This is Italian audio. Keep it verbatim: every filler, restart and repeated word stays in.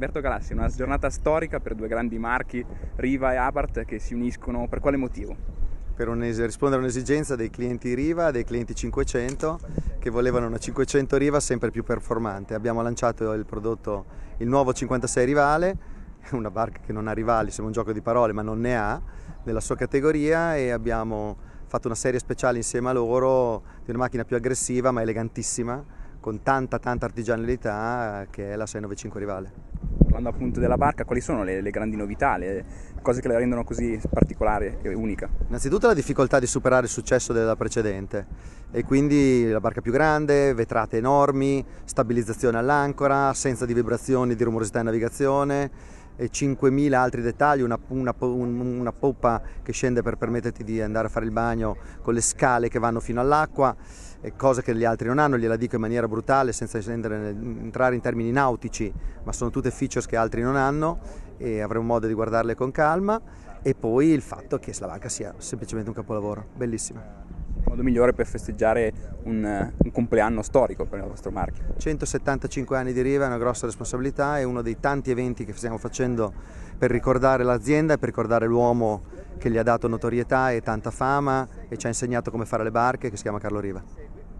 Alberto Galassi, una giornata storica per due grandi marchi, Riva e Abarth, che si uniscono per quale motivo? Per rispondere a un'esigenza dei clienti Riva e dei clienti cinquecento che volevano una cinquecento Riva sempre più performante. Abbiamo lanciato il prodotto, il nuovo cinquantasei Rivale, una barca che non ha rivali, sembra un gioco di parole, ma non ne ha, nella sua categoria, e abbiamo fatto una serie speciale insieme a loro di una macchina più aggressiva ma elegantissima, con tanta tanta artigianalità, che è la sei novantacinque Rivale. Parlando appunto della barca, quali sono le, le grandi novità, le cose che la rendono così particolare e unica? Innanzitutto la difficoltà di superare il successo della precedente, e quindi la barca più grande, vetrate enormi, stabilizzazione all'ancora, assenza di vibrazioni, di rumorosità in navigazione e cinquemila altri dettagli, una, una, una poppa che scende per permetterti di andare a fare il bagno con le scale che vanno fino all'acqua, cose che gli altri non hanno, gliela dico in maniera brutale senza entrare in termini nautici, ma sono tutte features che altri non hanno e avremo modo di guardarle con calma. E poi il fatto che la barca sia semplicemente un capolavoro, bellissima. Il modo migliore per festeggiare un, un compleanno storico per il vostro marchio. centosettantacinque anni di Riva è una grossa responsabilità, è uno dei tanti eventi che stiamo facendo per ricordare l'azienda e per ricordare l'uomo che gli ha dato notorietà e tanta fama e ci ha insegnato come fare le barche, che si chiama Carlo Riva.